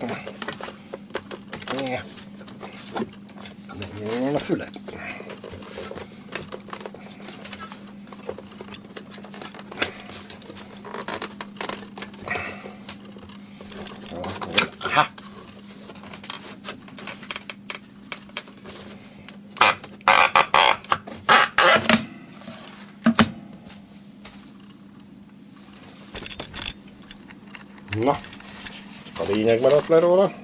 Megnyíljon a füle. Aha. Na, a lényeg maradt le róla.